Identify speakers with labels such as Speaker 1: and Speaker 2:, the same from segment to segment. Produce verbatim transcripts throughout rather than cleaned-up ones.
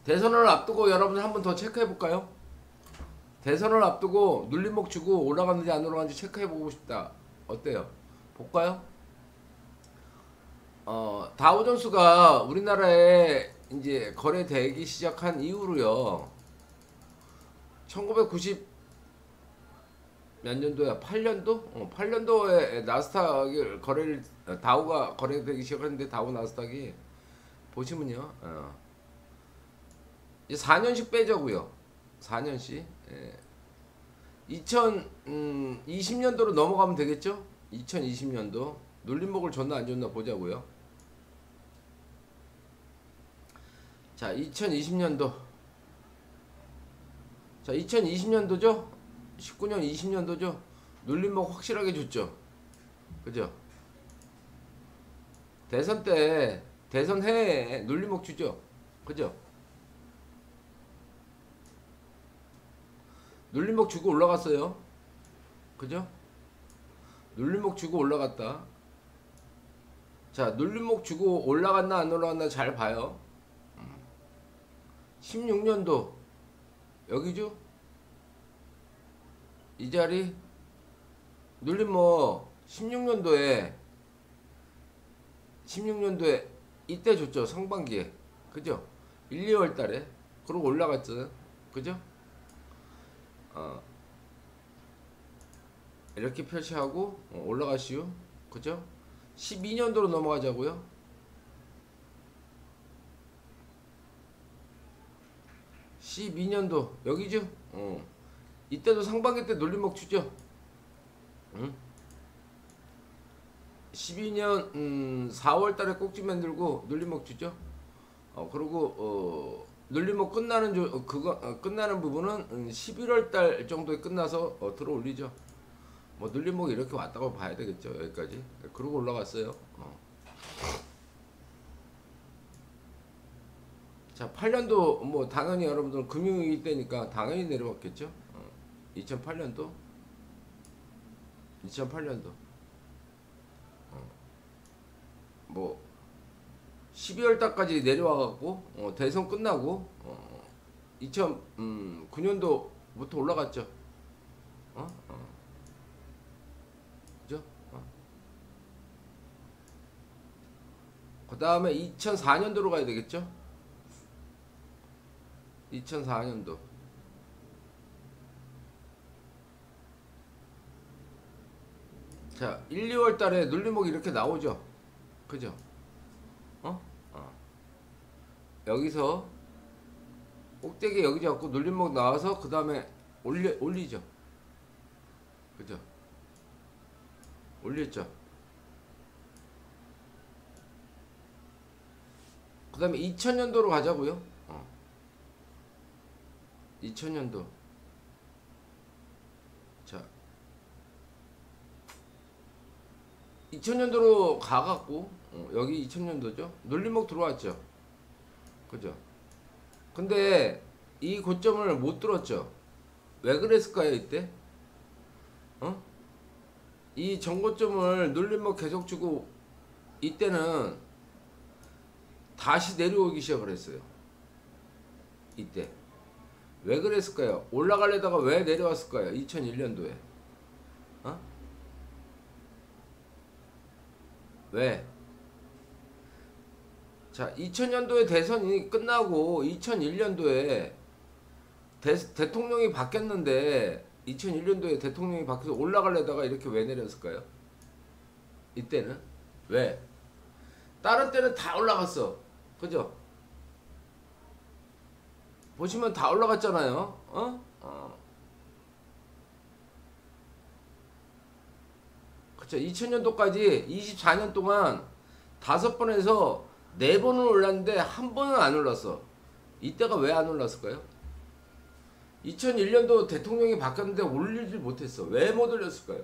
Speaker 1: 대선을 앞두고 여러분들 한 번 더 체크해 볼까요? 대선을 앞두고 눌림목 주고 올라갔는지 안 올라갔는지 체크해 보고 싶다. 어때요? 볼까요? 어, 다우존스가 우리나라에 이제 거래되기 시작한 이후로요. 천구백구십 몇 년도야? 팔 년도? 어, 팔 년도에 나스닥을 거래를 다우가 거래되기 시작했는데 다우 나스닥이 보시면요. 어, 이제 사 년씩 빼자고요. 사 년씩. 예. 이천이십 년도로 넘어가면 되겠죠? 이천이십 년도 눌림목을 줬나 안 줬나 보자고요. 자, 이천이십 년도. 자, 이천이십 년도죠? 십구 년, 이십 년도죠? 눌림목 확실하게 줬죠? 그죠? 대선 때, 대선 해에 눌림목 주죠? 그죠? 눌림목 주고 올라갔어요. 그죠? 눌림목 주고 올라갔다. 자, 눌림목 주고 올라갔나 안 올라갔나 잘 봐요. 십육 년도 여기죠? 이 자리 눌림목 십육 년도에 십육 년도에 이때 줬죠. 상반기에. 그죠? 일, 이월 달에. 그러고 올라갔잖아요. 그죠? 어, 이렇게 표시하고 어, 올라가시오. 그죠? 십이 년도로 넘어가자고요. 십이 년도 여기죠? 어. 이때도 상반기 때 눌림목 주죠? 응? 십이 년 음, 사월 달에 꼭지 만들고 눌림목 주죠? 어, 그리고 어, 눌림목 끝나는 조, 어, 그거 어, 끝나는 부분은 음, 십일월 달 정도에 끝나서 어, 들어 올리죠. 뭐 눌림목이 이렇게 왔다고 봐야 되겠죠. 여기까지. 그러고 올라갔어요. 어. 자, 팔 년도 뭐 당연히 여러분들 금융위기 때니까 당연히 내려왔겠죠. 어. 이천팔 년도 이천팔 년도 어. 뭐 십이월 달까지 내려와갖고 어, 대선 끝나고 어, 이천구 년도부터 올라갔죠. 어? 어. 그죠? 어. 그 다음에 이천사 년도로 가야 되겠죠? 이천사 년도 자, 일, 이월 달에 눌림목이 이렇게 나오죠. 그죠? 어? 어. 여기서 꼭대기 여기 잡고 눌림목 나와서 그 다음에 올리, 올리죠. 그죠? 올렸죠. 그 다음에 이천 년도로 가자고요. 어. 이천 년도 자, 이천 년도로 가갖고 어, 여기 이천 년도죠. 눌림목 들어왔죠. 그죠? 근데 이 고점을 못 들었죠. 왜 그랬을까요 이때? 어? 이 전고점을 눌림목 계속 주고 이때는 다시 내려오기 시작을 했어요. 이때 왜 그랬을까요? 올라가려다가 왜 내려왔을까요? 이천일 년도에 어? 왜? 자, 이천 년도에 대선이 끝나고 이천일 년도에 대, 대통령이 바뀌었는데 이천일 년도에 대통령이 바뀌어서 올라가려다가 이렇게 왜 내렸을까요? 이때는 왜? 다른 때는 다 올라갔어. 그죠? 보시면 다 올라갔잖아요. 어? 어. 그쵸. 이천 년도까지 이십사 년 동안 다섯 번에서 네 번은 올랐는데 한 번은 안 올랐어. 이때가 왜 안 올랐을까요? 이천일 년도 대통령이 바뀌었는데 올리질 못했어. 왜 못 올렸을까요?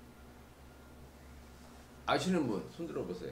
Speaker 1: 아시는 분 손 들어보세요.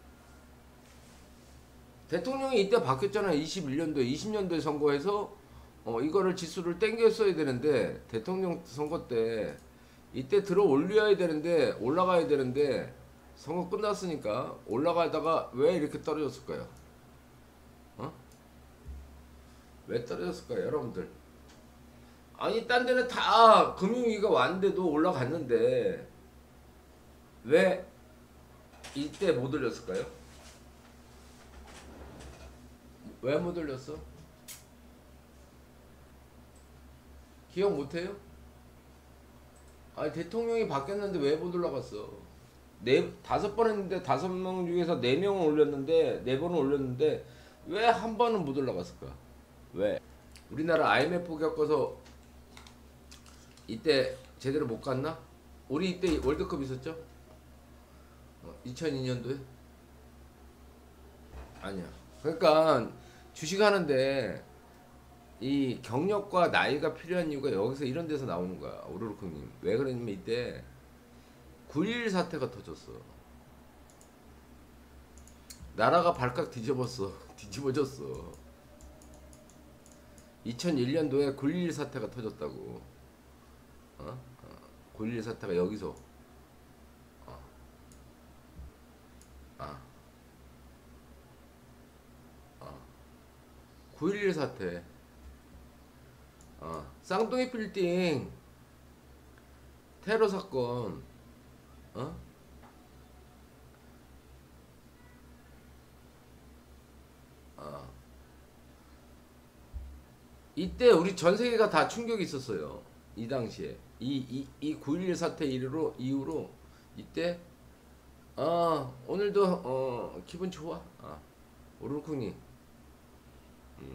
Speaker 1: 대통령이 이때 바뀌었잖아요. 이십일 년도에 이십 년도에 선거해서 어, 이거를 지수를 땡겼어야 되는데 대통령 선거 때 이때 들어 올려야 되는데 올라가야 되는데 선거 끝났으니까 올라가다가 왜 이렇게 떨어졌을까요? 어? 왜 떨어졌을까요, 여러분들? 아니, 딴 데는 다 금융위기가 왔는데도 올라갔는데 왜 이때 못 올렸을까요? 왜 못 올렸어? 기억 못해요? 아니, 대통령이 바뀌었는데 왜 못 올라갔어? 네, 다섯 번 했는데 다섯 명 중에서 네 명은 올렸는데 네 번은 올렸는데 왜 한 번은 못 올라갔을까? 왜? 우리나라 아이엠에프 겪어서 이때 제대로 못 갔나? 우리 이때 월드컵 있었죠? 어, 이천이 년도에? 아니야. 그러니까 주식하는데 이 경력과 나이가 필요한 이유가 여기서 이런 데서 나오는 거야. 오르르크님. 왜 그러냐면 이때 구일일 사태가 터졌어. 나라가 발칵 뒤집었어. 뒤집어졌어. 이천일 년도에 구일일 사태가 터졌다고. 어? 어. 구일일 사태가 여기서. 어. 아. 어. 구일일 사태. 어. 쌍둥이 빌딩 테러 사건. 어? 어. 이때 우리 전 세계가 다 충격이 있었어요. 이 당시에 이 이 이 구일일 사태 이후로 이후로 이때 아 오늘도 어 기분 좋아. 아 오르쿵님 음.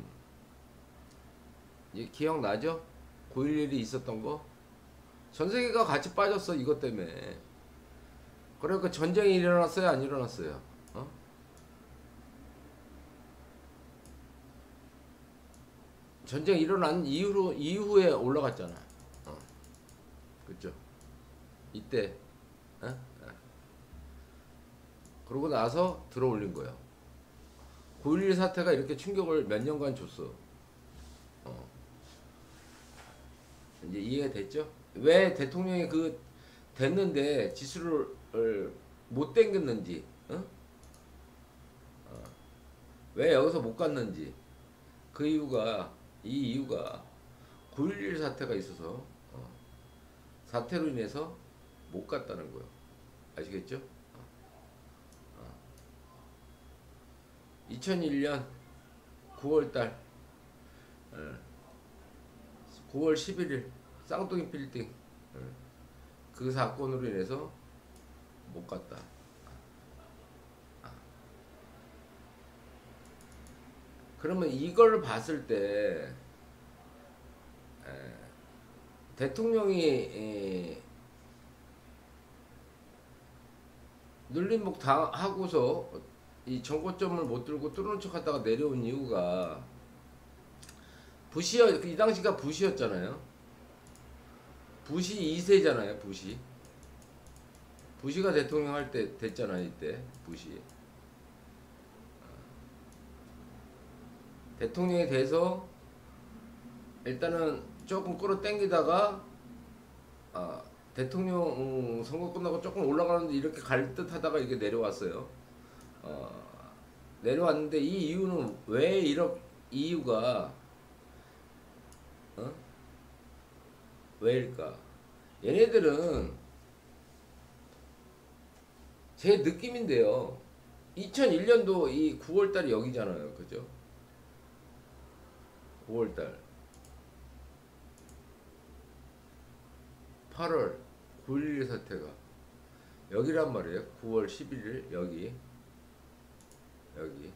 Speaker 1: 이 기억나죠? 구일일이 있었던 거. 전 세계가 같이 빠졌어 이것 때문에. 그러니까 전쟁이 일어났어요, 안 일어났어요? 어? 전쟁 일어난 이후로 이후에 올라갔잖아. 어. 그죠? 이때. 어? 어. 그러고 나서 들어 올린 거예요. 구일일 사태가 이렇게 충격을 몇 년간 줬어. 어. 이제 이해가 됐죠? 왜 대통령이 그 됐는데 지수를 못 당겼는지, 어? 어. 왜 여기서 못 갔는지 그 이유가 이 이유가 구일일 사태가 있어서 어. 사태로 인해서 못 갔다는 거예요. 아시겠죠? 어. 어. 이천일 년 구월달 어. 구월 십일일 쌍둥이 빌딩 어. 그 사건으로 인해서 못 갔다. 그러면 이걸 봤을 때 에, 대통령이 에, 눌림목 다 하고서 이 정고점을 못 들고 뚫는 척 하다가 내려온 이유가 부시여 이 당시가 부시였잖아요. 부시 이 세잖아요. 부시 부시가 대통령 할 때 됐잖아요. 이때 부시 대통령이 돼서 일단은 조금 끌어당기다가 아, 대통령 음, 선거 끝나고 조금 올라가는데 이렇게 갈 듯 하다가 이게 내려왔어요. 어, 내려왔는데 이 이유는 왜 이렇게 이유가 어? 왜일까? 얘네들은 제 느낌인데요. 이천일 년도 이 구월달이 여기잖아요. 그죠? 구월달 팔월 구일일 사태가 여기란 말이에요. 구월 십일일 여기 여기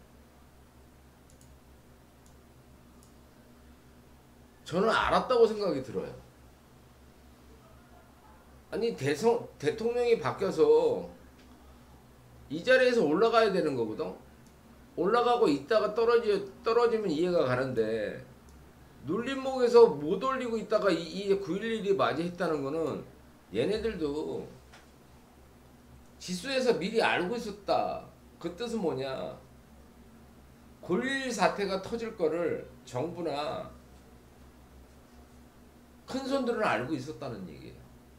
Speaker 1: 저는 알았다고 생각이 들어요. 아니 대성, 대통령이 바뀌어서 이 자리에서 올라가야 되는 거거든. 올라가고 있다가 떨어지, 떨어지면 이해가 가는데 눌림목에서 못 올리고 있다가 이, 이 구일일이 맞이했다는 거는 얘네들도 지수에서 미리 알고 있었다. 그 뜻은 뭐냐? 구일일 사태가 터질 거를 정부나 큰 손들은 알고 있었다는 얘기예요.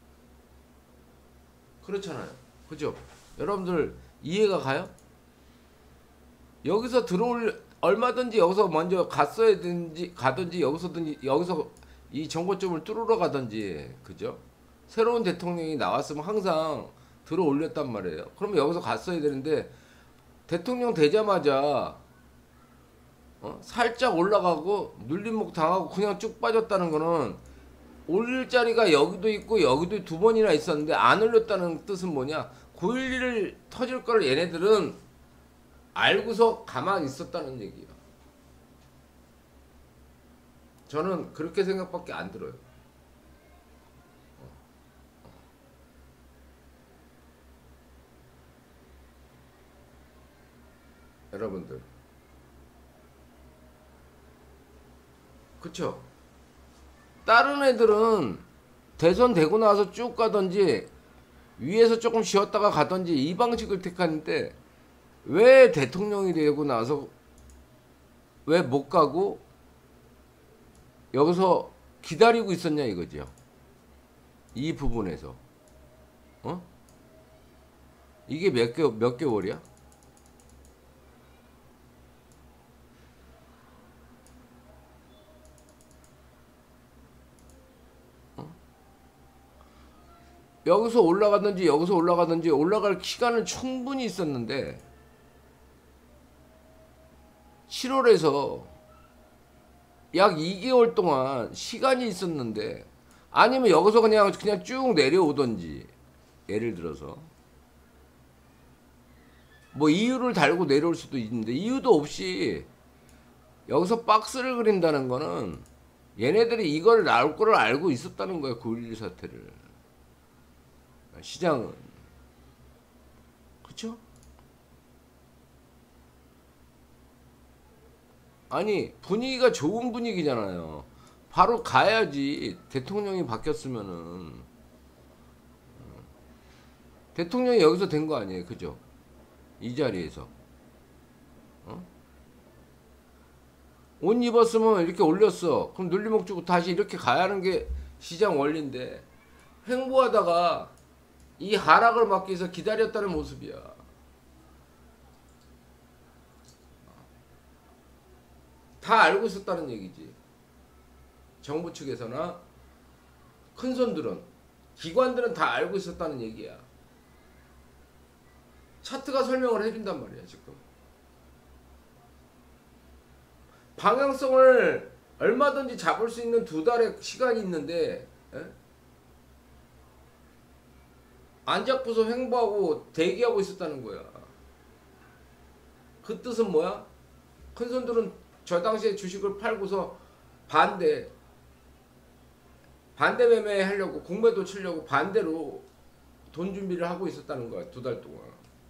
Speaker 1: 그렇잖아요. 그죠? 여러분들 이해가 가요? 여기서 들어올 얼마든지 여기서 먼저 갔어야 든지 가든지 여기서든지 여기서 이 정고점을 뚫으러 가든지 그죠? 새로운 대통령이 나왔으면 항상 들어 올렸단 말이에요. 그러면 여기서 갔어야 되는데 대통령 되자마자 어? 살짝 올라가고 눌림목 당하고 그냥 쭉 빠졌다는 거는 올릴 자리가 여기도 있고 여기도 두 번이나 있었는데 안 올렸다는 뜻은 뭐냐? 구일일을 터질 걸 얘네들은 알고서 가만히 있었다는 얘기야. 저는 그렇게 생각밖에 안 들어요. 어. 어. 여러분들 그쵸? 다른 애들은 대선 되고 나서 쭉 가든지 위에서 조금 쉬었다가 가든지 이 방식을 택하는데 왜 대통령이 되고 나서 왜 못 가고 여기서 기다리고 있었냐 이거죠. 이 부분에서 어? 이게 몇 개, 몇 개월이야? 여기서 올라가든지 여기서 올라가든지 올라갈 시간은 충분히 있었는데 칠월에서 약 이 개월 동안 시간이 있었는데 아니면 여기서 그냥 그냥 쭉 내려오든지 예를 들어서 뭐 이유를 달고 내려올 수도 있는데 이유도 없이 여기서 박스를 그린다는 거는 얘네들이 이걸 나올 거를 알고 있었다는 거야. 구일일 사태를. 시장은 그쵸? 아니 분위기가 좋은 분위기잖아요. 바로 가야지. 대통령이 바뀌었으면은 대통령이 여기서 된 거 아니에요. 그죠? 이 자리에서 어? 옷 입었으면 이렇게 올렸어. 그럼 눌림목 주고 다시 이렇게 가야 하는 게 시장 원리인데 횡보하다가 이 하락을 막기 위해서 기다렸다는 모습이야. 다 알고 있었다는 얘기지. 정부 측에서나 큰 손들은 기관들은 다 알고 있었다는 얘기야. 차트가 설명을 해준단 말이야 지금. 방향성을 얼마든지 잡을 수 있는 두 달의 시간이 있는데 에? 안 잡고서 횡보하고 대기하고 있었다는 거야. 그 뜻은 뭐야? 큰 손들은 저 당시에 주식을 팔고서 반대 반대 매매 하려고 공매도 치려고 반대로 돈 준비를 하고 있었다는 거야. 두 달 동안.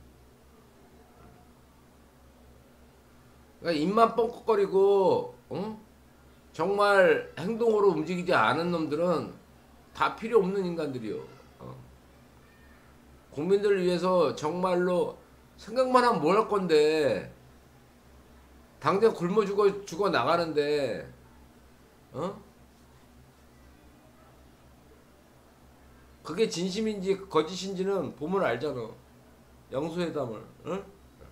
Speaker 1: 그러니까 입만 뻥긋거리고 어? 정말 행동으로 움직이지 않은 놈들은 다 필요 없는 인간들이요. 어? 국민들을 위해서 정말로 생각만 하면 뭘 할 건데 당장 굶어 죽어 죽어 나가는데 어? 그게 진심인지 거짓인지는 보면 알잖아. 영수회담을. 어?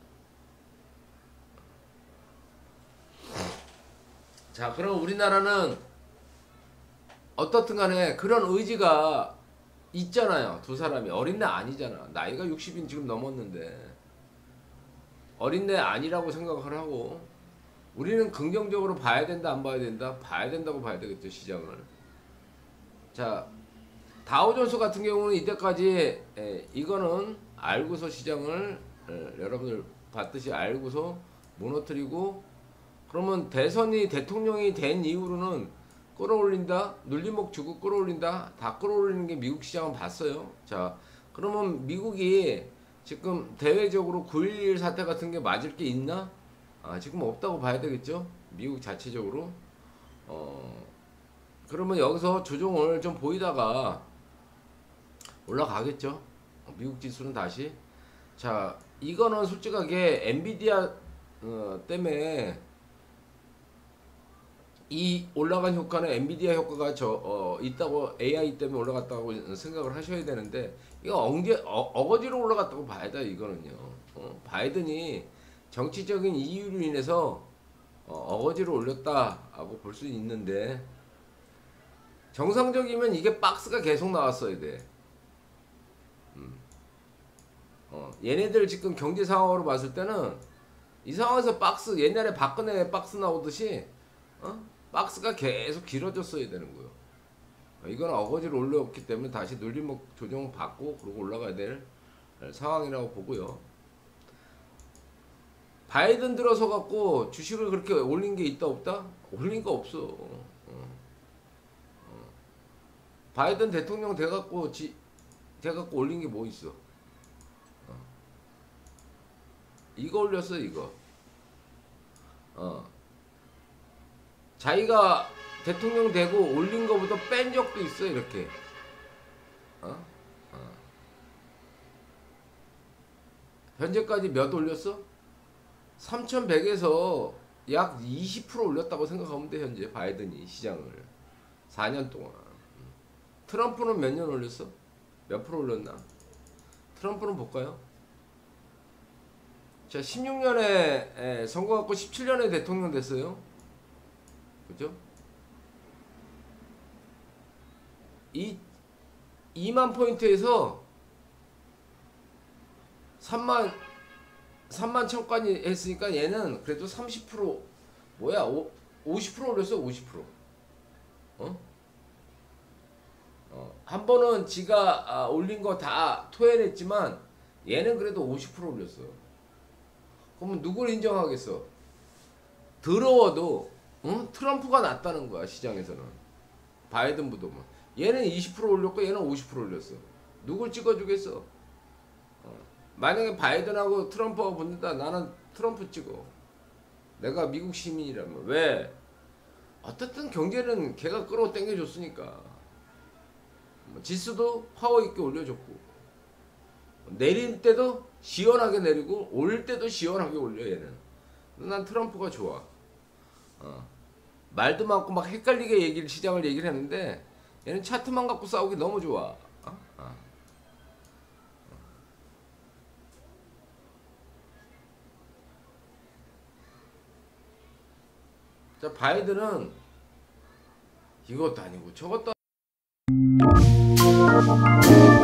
Speaker 1: 자, 그럼 우리나라는 어떻든 간에 그런 의지가 있잖아요. 두 사람이. 어린애 아니잖아. 나이가 육십인 지금 넘었는데 어린애 아니라고 생각을 하고 우리는 긍정적으로 봐야 된다 안 봐야 된다? 봐야 된다고 봐야 되겠죠. 시장을. 자, 다우존스 같은 경우는 이때까지 에, 이거는 알고서 시장을 에, 여러분들 봤듯이 알고서 무너뜨리고 그러면 대선이 대통령이 된 이후로는 끌어올린다, 눌림목 주고 끌어올린다, 다 끌어올리는 게 미국 시장은 봤어요. 자, 그러면 미국이 지금 대외적으로 구일일 사태 같은 게 맞을 게 있나? 아, 지금 없다고 봐야 되겠죠. 미국 자체적으로. 어, 그러면 여기서 조정을 좀 보이다가 올라가겠죠. 미국 지수는 다시. 자, 이거는 솔직하게 엔비디아 어, 때문에 이 올라간 효과는 엔비디아 효과가 저 어, 있다고 에이아이 때문에 올라갔다고 생각을 하셔야 되는데 이거 엉제, 어, 어거지로 올라갔다고 봐야 돼. 이거는요. 어, 바이든이 정치적인 이유로 인해서 어, 어거지로 올렸다라고 볼 수 있는데 정상적이면 이게 박스가 계속 나왔어야 돼. 음. 어, 얘네들 지금 경제 상황으로 봤을 때는 이 상황에서 박스 옛날에 박근혜 박스 나오듯이 어? 박스가 계속 길어졌어야 되는 거예요. 어, 이건 어거지로 올려왔기 때문에 다시 눌림목 조정 받고 그러고 올라가야 될 상황이라고 보고요. 바이든 들어서 갖고 주식을 그렇게 올린 게 있다 없다? 올린 거 없어. 어. 어. 바이든 대통령 돼갖고 지 돼갖고 올린 게 뭐 있어? 어. 이거 올렸어 이거. 어. 자기가 대통령 되고 올린 거보다 뺀 적도 있어 이렇게. 어? 어. 현재까지 몇 올렸어? 삼천백에서 약 이십 퍼센트 올렸다고 생각하면 돼. 현재 바이든이 시장을 사 년 동안. 트럼프는 몇 년 올렸어? 몇 프로 올렸나? 트럼프는 볼까요? 자, 십육 년에 선거받고 십칠 년에 대통령 됐어요. 그죠? 이 이만 포인트에서 삼만 삼만 천까지 했으니까 얘는 그래도 삼십 퍼센트 뭐야 오, 오십 퍼센트 올렸어. 오십 퍼센트. 어? 어, 한 번은 지가 아, 올린 거 다 토해냈지만 얘는 그래도 오십 퍼센트 올렸어. 그러면 누굴 인정하겠어? 더러워도 응? 트럼프가 낫다는 거야 시장에서는. 바이든보다. 얘는 이십 퍼센트 올렸고 얘는 오십 퍼센트 올렸어. 누굴 찍어주겠어? 어. 만약에 바이든하고 트럼프가 붙는다. 나는 트럼프 찍어. 내가 미국 시민이라면. 왜? 어쨌든 경제는 걔가 끌어 당겨줬으니까. 지수도 파워 있게 올려줬고 내릴 때도 시원하게 내리고 올 때도 시원하게 올려 얘는. 난 트럼프가 좋아. 어. 말도 많고 막 헷갈리게 얘기를 시장을 얘기를 했는데 얘는 차트만 갖고 싸우기 너무 좋아. 어? 어. 자, 바이든은 이것도 아니고 저것도 아니고